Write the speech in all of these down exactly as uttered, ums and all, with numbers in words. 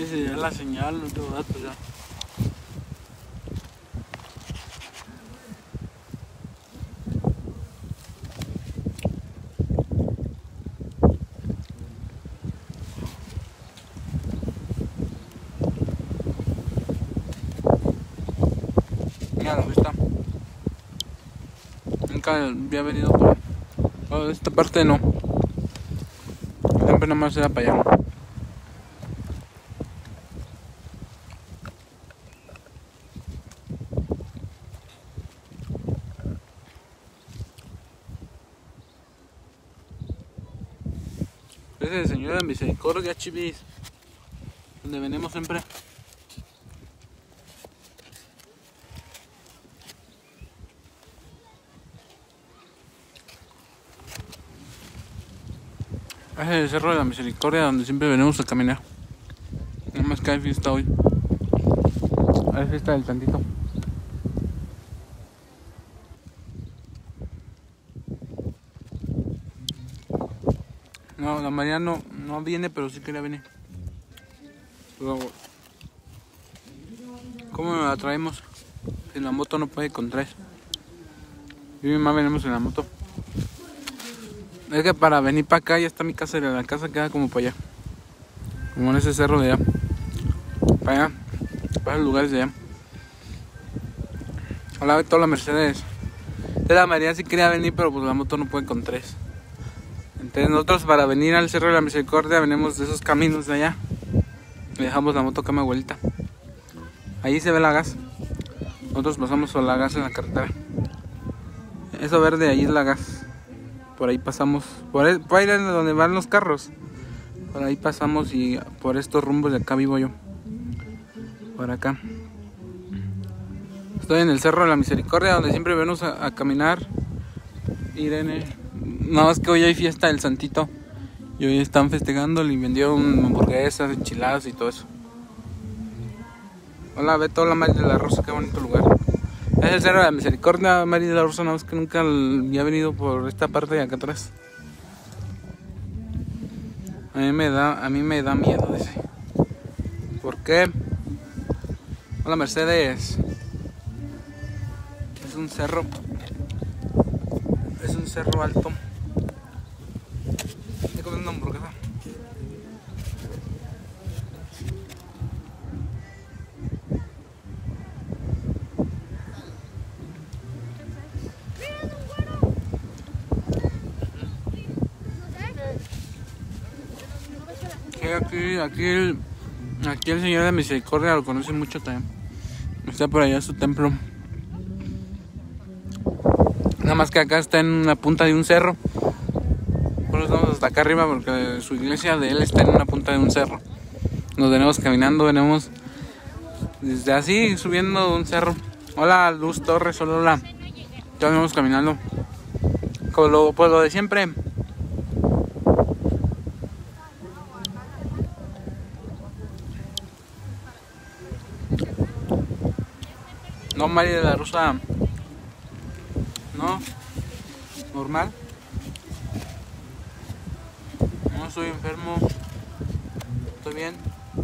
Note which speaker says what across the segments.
Speaker 1: Dice ya la señal, no tengo datos ya. Mira la vista. Nunca había venido por oh, esta parte no. Siempre nada más era para allá. Ese es el Señor de Misericordia, chivis. Donde venimos siempre. Ese es el Cerro de la Misericordia donde siempre venimos a caminar. Nada más que hay fiesta hoy. Hay fiesta del tantito. No, la María no, no viene, pero sí quería venir. Luego, ¿cómo la traemos? Si la moto no puede con tres. Yo y mi mamá venimos en la moto. Es que para venir para acá ya está mi casa y la casa queda como para allá. Como en ese cerro de allá. Para allá. Para los lugares de allá. Hola, ve toda la Mercedes. De la María sí quería venir, pero pues la moto no puede con tres. Entonces nosotros para venir al Cerro de la Misericordia venimos de esos caminos de allá. Y dejamos la moto acá a mi abuelita. Ahí se ve la gas. Nosotros pasamos por la gas en la carretera. Eso verde ahí es la gas. Por ahí pasamos. Por ahí, por ahí es donde van los carros. Por ahí pasamos y por estos rumbos de acá vivo yo. Por acá. Estoy en el Cerro de la Misericordia donde siempre venimos a, a caminar. Irene. Nada más que hoy hay fiesta del Santito. Y hoy están festejando y vendieron hamburguesas, enchiladas y todo eso. Hola, ve toda la María de la Rosa, qué bonito lugar. Es el Cerro de la Misericordia, María de la Rosa, nada más que nunca había venido por esta parte de acá atrás. A mí me da, a mí me da miedo, dice. ¿Por qué? Hola, Mercedes. Es un cerro. Es un cerro alto. Estoy comiendo una hamburguesa. Sí, aquí, aquí el, aquí el Señor de Misericordia lo conoce mucho también. Está por allá su templo. Nada más que acá está en la punta de un cerro. Por eso estamos hasta acá arriba porque su iglesia de él está en una punta de un cerro. Nos venimos caminando, venimos desde así subiendo un cerro. Hola Luz Torres, hola, hola. Ya venimos caminando. Con lo, pues lo de siempre. No, María de la Rosa. No, normal. No estoy enfermo. Estoy bien.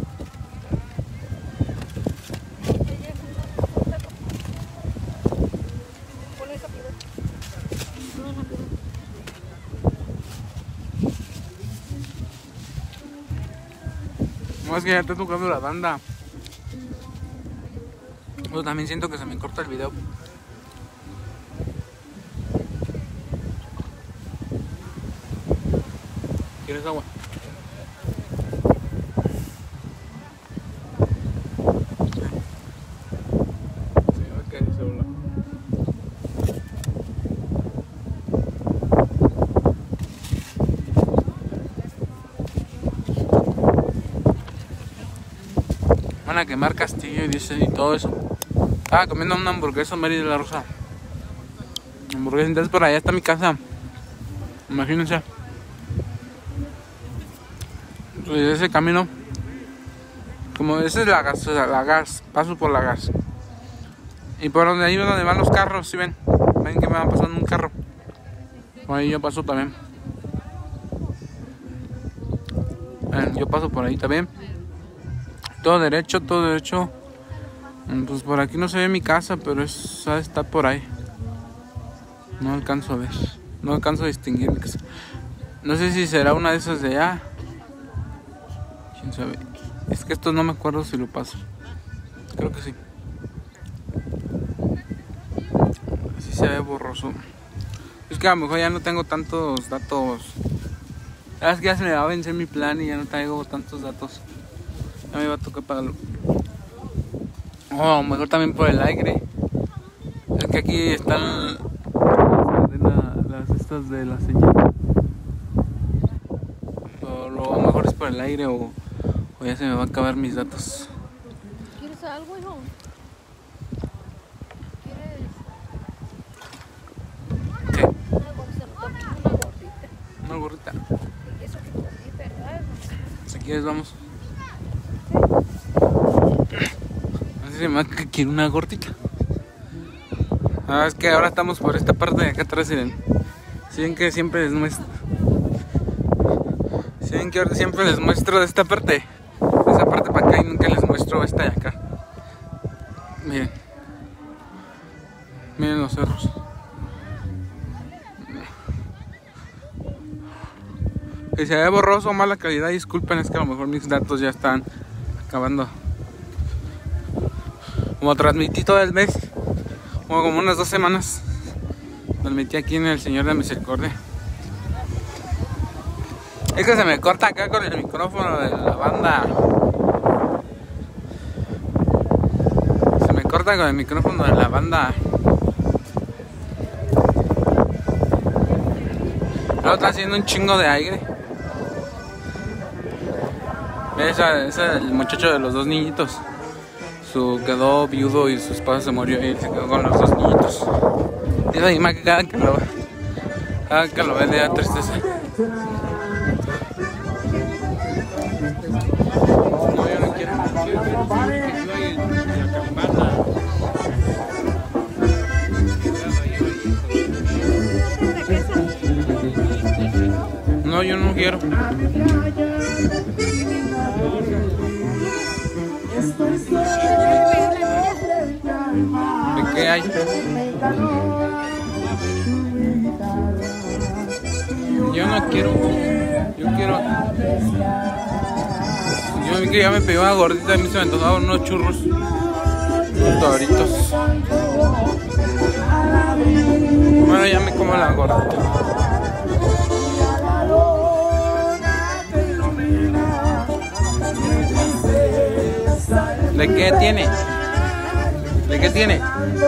Speaker 1: No, es que ya está tocando la banda. Yo también siento que se me corta el video. ¿Quieres agua? Sí, va a caer el celular. Van a quemar Castillo y dice y todo eso. Ah, comiendo una hamburguesa María de la Rosa. Hamburguesa, entonces por allá está mi casa. Imagínense. Pues ese camino, como esa es la gas, o sea, la gas, paso por la gas. Y por donde ahí es donde van los carros, si ven, ven que me va pasando un carro. Por ahí yo paso también. Ven, yo paso por ahí también. Todo derecho, todo derecho. Pues por aquí no se ve mi casa, pero es, está por ahí. No alcanzo a ver. No alcanzo a distinguir mi casa. No sé si será una de esas de allá. ¿Quién sabe? Es que esto no me acuerdo si lo paso. Creo que sí. Así se ve borroso. Es que a lo mejor ya no tengo tantos datos. Es que ya se me va a vencer mi plan y ya no traigo tantos datos. Ya me va a tocar pagarlo. O a lo mejor también por el aire. Es que aquí están las cadenas, las estas de la señal. O lo, a lo mejor es por el aire o, o ya se me va a acabar mis datos.
Speaker 2: ¿Quieres algo, hijo? ¿Quieres?
Speaker 1: ¿Qué?
Speaker 2: Una gordita. Una gordita.
Speaker 1: Una gorrita.
Speaker 2: Eso que comí, ¿verdad?
Speaker 1: Si quieres vamos. Así se me va que quiero una gordita. Ah, es que ahora estamos por esta parte de acá atrás, miren. Si ven que siempre les muestro. Si ven que ahora siempre les muestro de esta parte. De esa parte para acá y nunca les muestro esta de acá. Miren. Miren los cerros. Si se ve borroso o mala calidad, disculpen, es que a lo mejor mis datos ya están acabando. Como transmití todo el mes, como, como unas dos semanas, transmití aquí en el Señor de Misericordia. Es que se me corta acá con el micrófono de la banda. Se me corta con el micrófono de la banda. Ahora está haciendo un chingo de aire. Esa, esa es el muchacho de los dos niñitos. Su quedó viudo y su esposa se murió y él se quedó con los dos niñitos. Y esa imagen cada que lo ve, cada que lo ve le da tristeza. No, yo no quiero. Quiero que la campana. No, yo no quiero. ¿De qué hay? Yo no quiero. Yo quiero. Yo que ya me pedí una gordita y me se me antojaban unos churros. Unos doritos. Bueno, ya me como la gordita. ¿De qué tiene? ¿De qué tiene?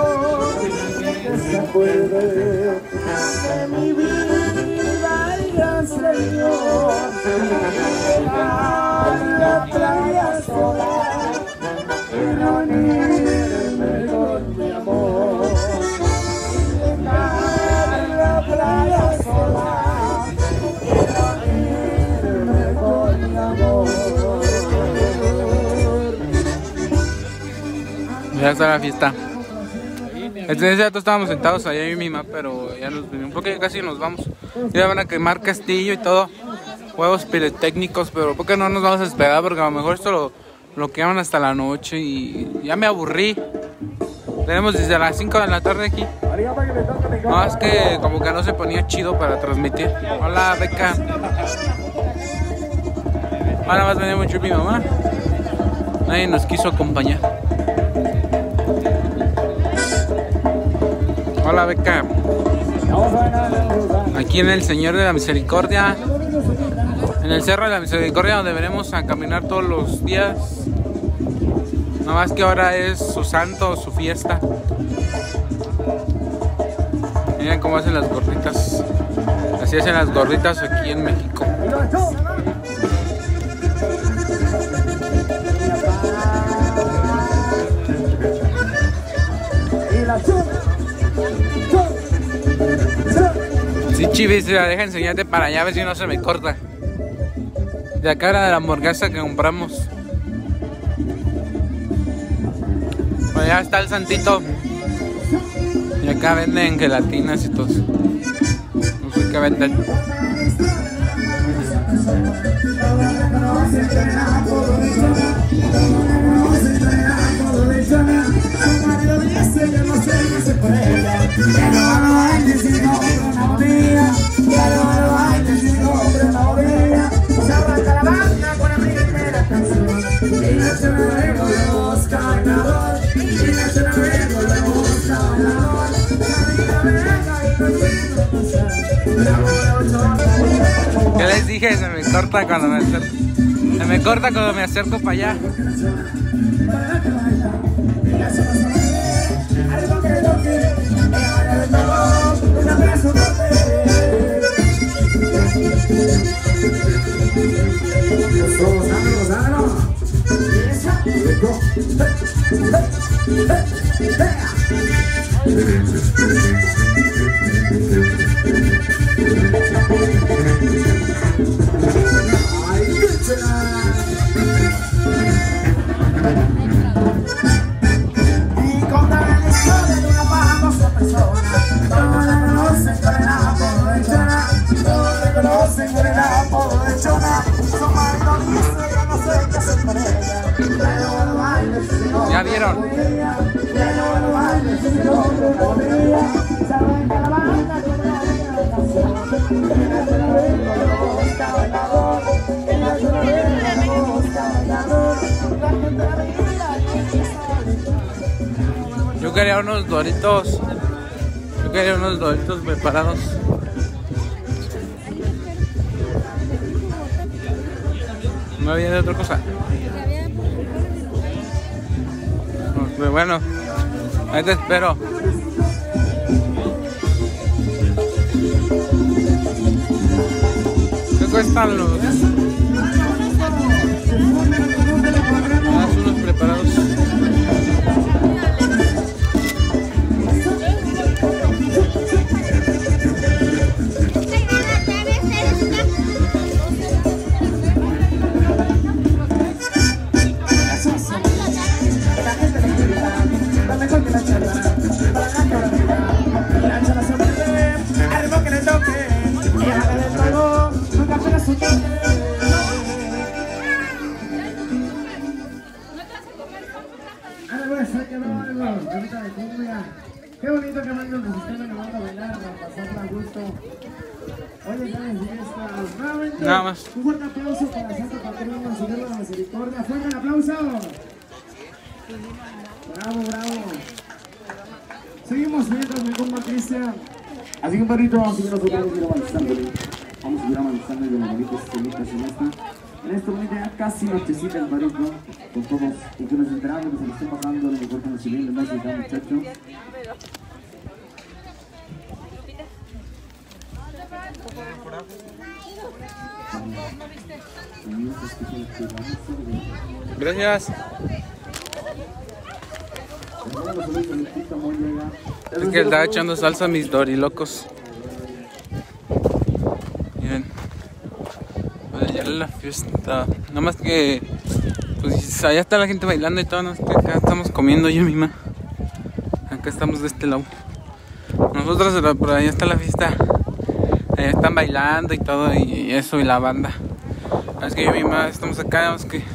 Speaker 1: Ya está la fiesta. Este rato estábamos sentados allá en mi mamá, pero ya nos vinimos porque casi nos vamos. Ya van a quemar castillo y todo. Juegos pirotécnicos, pero ¿por qué no nos vamos a esperar? Porque a lo mejor esto lo, lo queman hasta la noche y ya me aburrí. Tenemos desde las cinco de la tarde aquí. No, es que como que no se ponía chido para transmitir. Hola, Beca. Ahora más venía mucho mi mamá. Nadie nos quiso acompañar. Hola, Beca. Aquí en el Señor de la Misericordia, en el Cerro de la Misericordia, donde venimos a caminar todos los días. Nada más que ahora es su santo, su fiesta. Miren cómo hacen las gorditas. Así hacen las gorditas aquí en México. Sí, chivis, la deja enseñarte para allá a ver si no se me corta. De acá era de la hamburguesa que compramos. Allá está el santito. Y acá venden gelatinas y todo. No sé qué venden. ¿Qué les dije? Se me corta cuando me acerco. Se me corta cuando me acerco para allá. ¿Ya vieron? Yo quería unos doritos. Yo quería unos doritos preparados. No había de otra cosa. Pero bueno, ahí te espero. ¿Qué cuestan los? Ah, son los preparados.
Speaker 3: Qué bonito que vengan los sistemas que van a bailar, a pasarla a gusto. Oye, ¿sabes de estas? Nuevamente,
Speaker 1: nada más.
Speaker 3: Un fuerte aplauso para Santo Patrono, Señor de la Misericordia. ¡Fuerte el aplauso! Bravo, bravo. Seguimos mientras me compa Cristian. Así que, perrito, así que nosotros vamos a ir avanzando. Vamos a ir avanzando y de las bonitas escenitas en esta. En este momento ya casi nochecita el barito, con todos y que nos enteramos que se nos esté pasando lo mejor conocimiento, el más de muchacho.
Speaker 1: Gracias. Es que estaba echando salsa a mis dorilocos. Miren. Ya la fiesta. Nada más que pues allá está la gente bailando y todo, ¿no? Acá estamos comiendo yo misma. Acá estamos de este lado. Nosotros por allá está la fiesta. Allá están bailando y todo y eso y la banda. Es que yo misma estamos acá, es que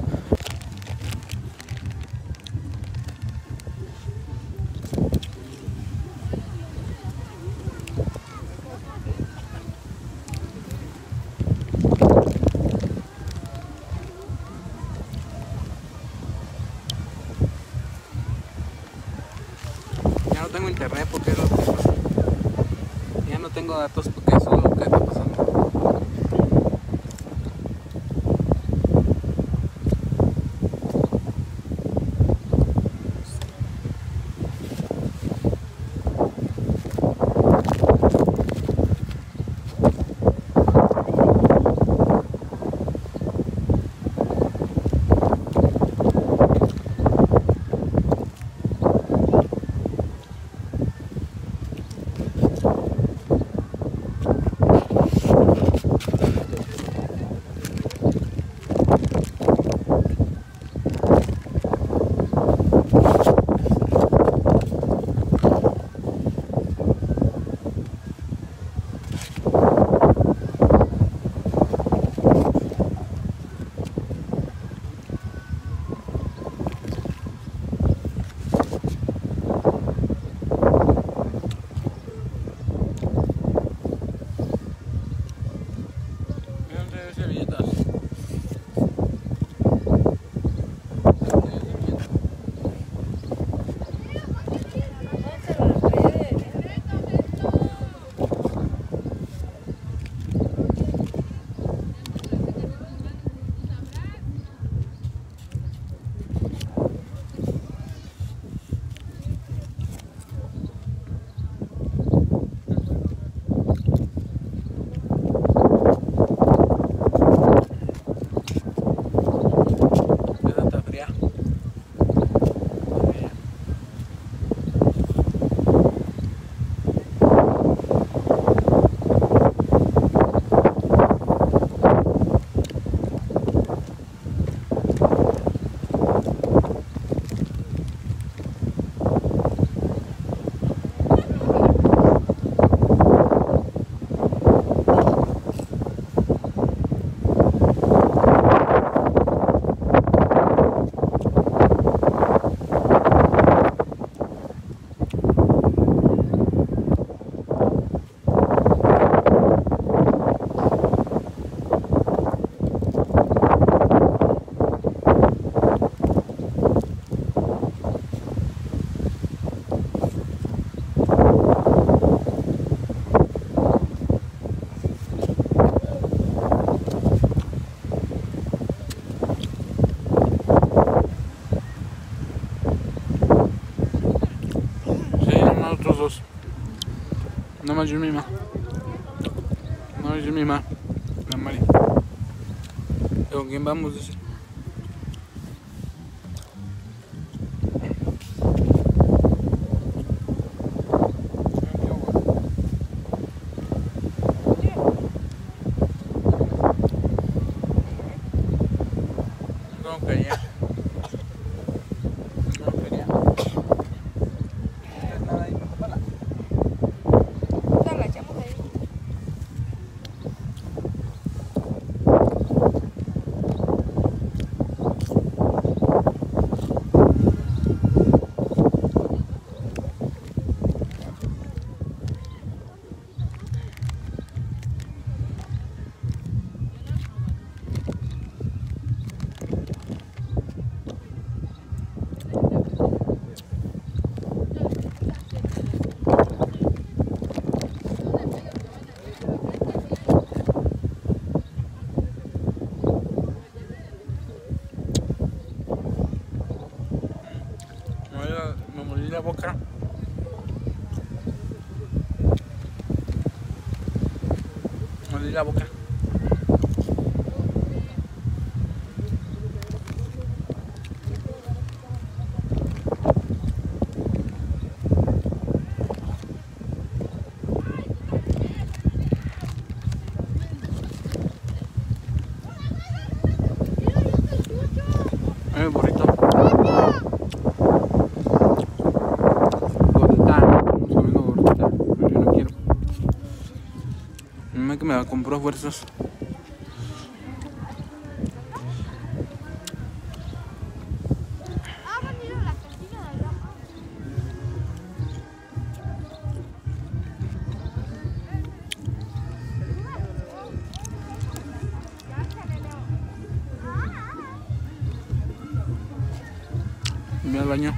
Speaker 1: ya no tengo internet porque es lo que... ya no tengo datos porque eso es lo que está pasando. Vamos, yo misma. No, yo misma. La Mari. ¿Con quién vamos? Dice. No quería. No quería. Nada ahí, papá.
Speaker 2: Te agachamos ahí.
Speaker 1: Me molí la boca. Me molí la boca. Ay, burrito. Gordita. Estamos comiendo gordita. Pero yo no quiero. Mi mamá que me la compró a fuerzas. Me al baño.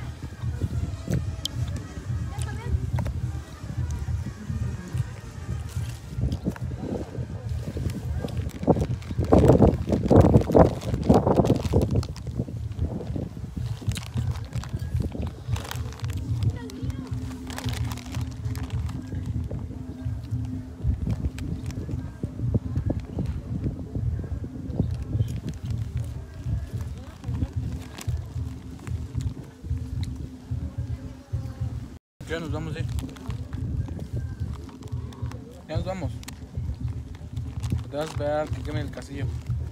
Speaker 1: Ya nos vamos, eh. Ya nos vamos. Te vas a esperar que queme el casillo.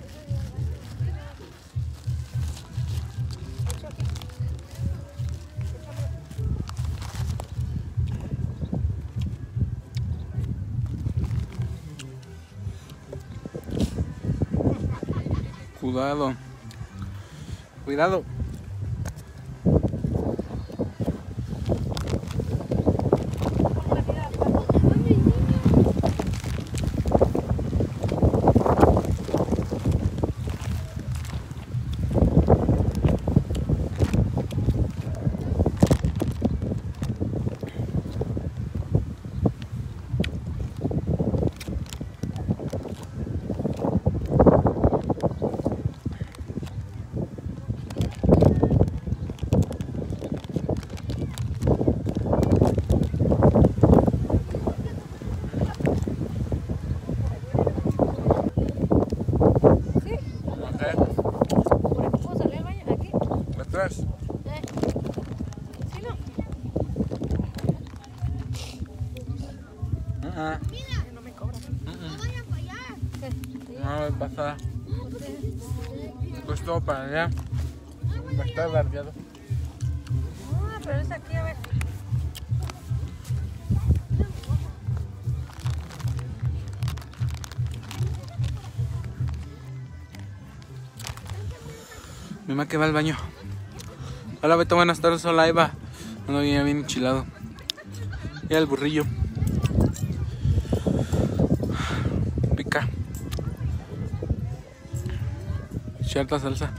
Speaker 1: Cuidado. Cuidado.
Speaker 2: ¿Puedo salir al baño aquí?
Speaker 1: ¿Atrás?
Speaker 2: Eh. ¿Sí, no?
Speaker 1: Uh-uh.
Speaker 2: No me cobran.
Speaker 1: Uh-uh.
Speaker 2: Sí.
Speaker 1: No, va a pasar. Pues todo para allá. Va a estar bardeado.
Speaker 2: Ah, pero es aquí, a ver.
Speaker 1: Mi mamá que va al baño. Hola Beto, buenas tardes. Hola Eva. Ando bien, bien enchilado. Mira el burrillo. Pica. Cierta salsa.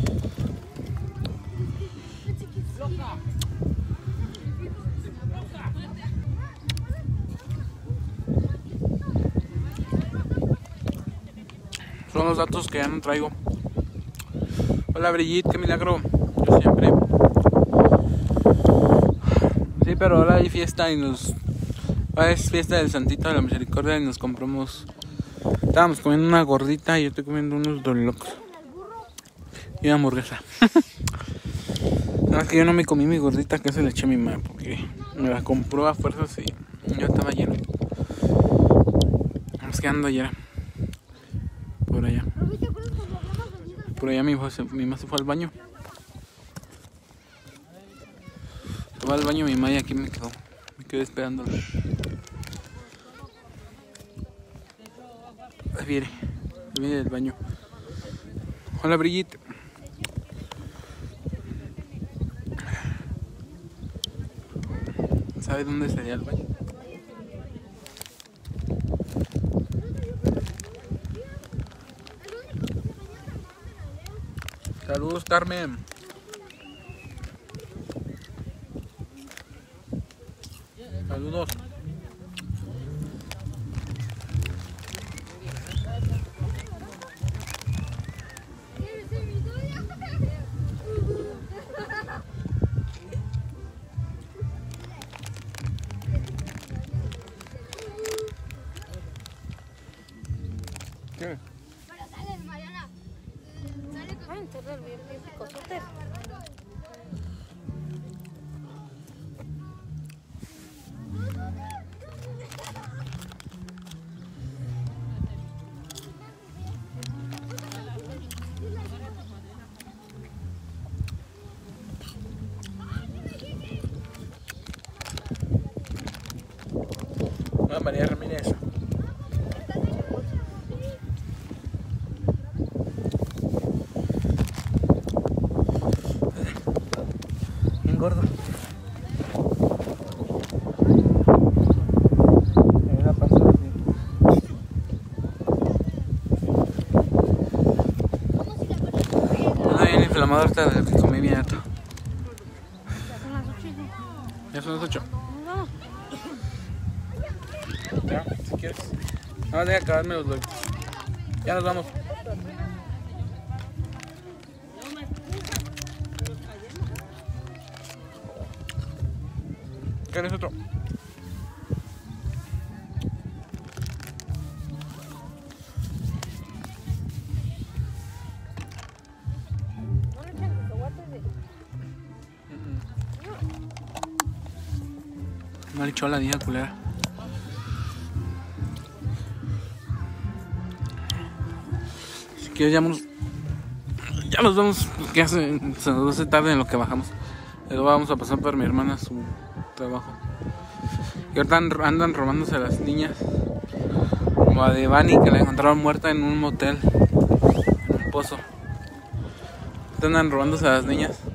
Speaker 1: Son los datos que ya no traigo. Hola Brigitte, qué milagro. Yo siempre. Sí, pero ahora hay fiesta y nos Ahora es fiesta del Santito de la Misericordia y nos compramos. Estábamos comiendo una gordita y yo estoy comiendo unos dorilocos y una hamburguesa. Nada más que yo no me comí mi gordita, que se le eché a mi mamá porque me la compró a fuerzas y yo estaba lleno. Vamos quedando ayer por allá. Por allá mi, hijo se, mi mamá se fue al baño. Se va al baño mi mamá y aquí me quedó. Me quedé esperándolo. Ahí viene. Ahí viene del baño. Hola, Brigitte. ¿Sabe dónde estaría el baño? Saludos, Carmen. Saludos. ¿Qué?
Speaker 2: Pero sale, Mariana. Sale con... Ay, te el bien picosote.
Speaker 1: Hola, María Ramírez. Bien gordo. Me la pasó así. Ando bien inflamado ahorita de lo que comí bien harto. Ya son las ocho. Ya, si quieres. Nada más deja acabarme los doritos. Ya nos vamos. ¿Quieres otro? No le echó la niña culera. Si quieres ya nos, ya nos vamos, porque hace, se nos hace tarde en lo que bajamos. Luego vamos a pasar por mi hermana a su trabajo. Y ahorita andan robándose a las niñas. Como a Devani, que la encontraron muerta en un motel, en un pozo. Ahorita andan robándose a las niñas.